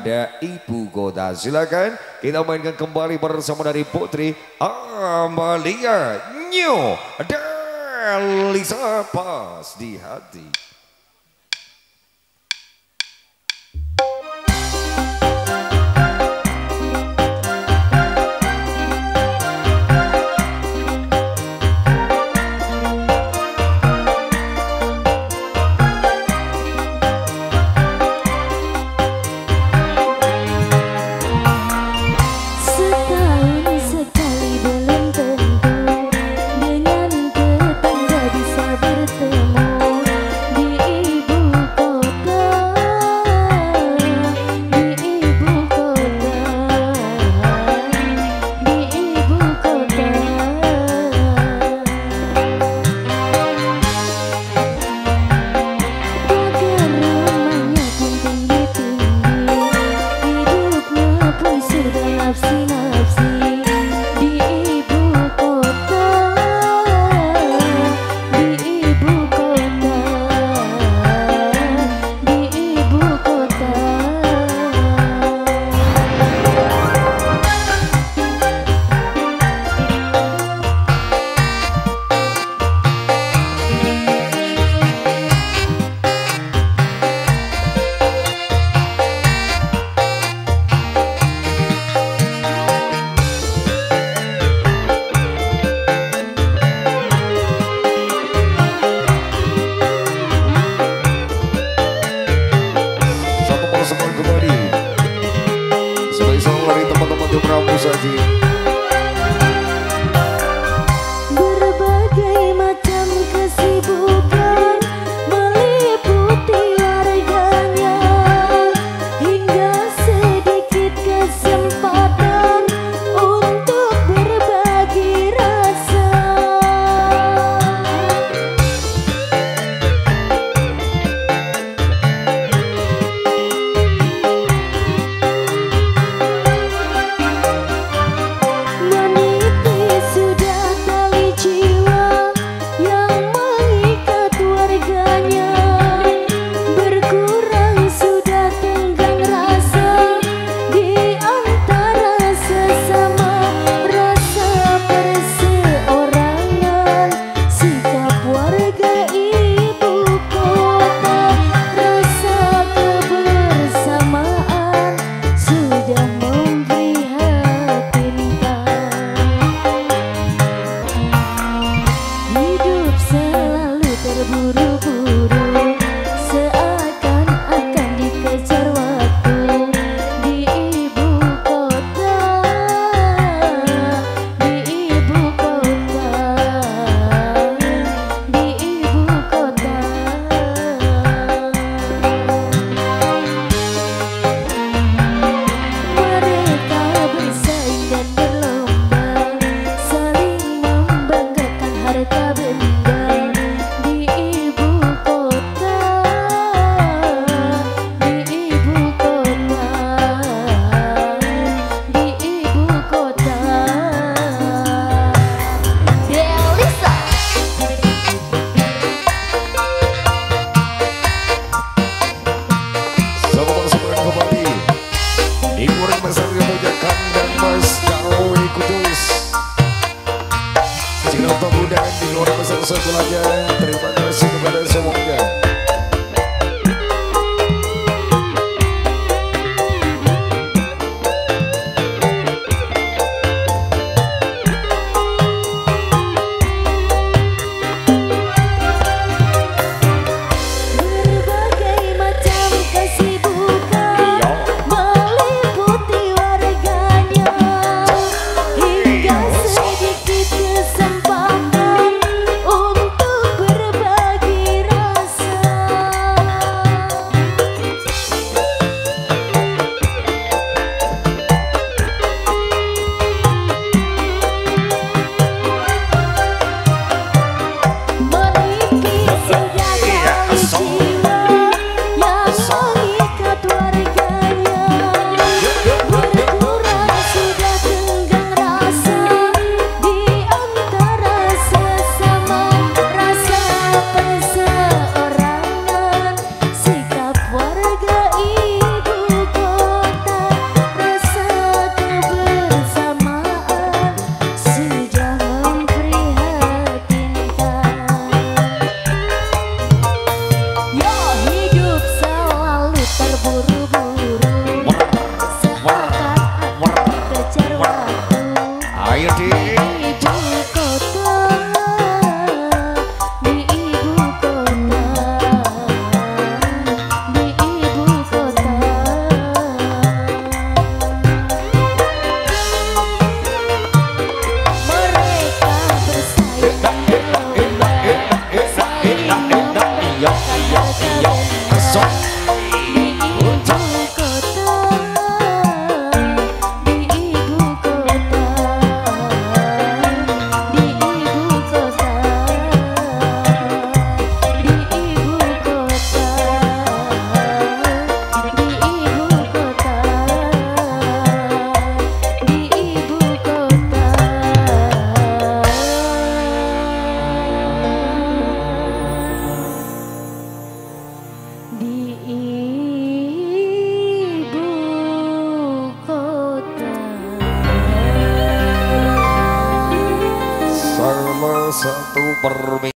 Pilkada Ibu Kota. Silakan kita mainkan kembali bersama dari Putri Amalia Nyo dan Lisa Pas di Hati. Berbagai macam kesibukan meliputi warganya, hingga sedikit kesempatan untuk berbagi rasa. Ayo Dik. Ibu kota, di ibu kota, di ibu kota. Mereka bersaing lomba, saling membanggakan Masuk. di ibu kota, di ibu kota, di ibu kota, di ibu kota, di ibu kota, di ibu kota. Di ibu kota. Salah satu permintaan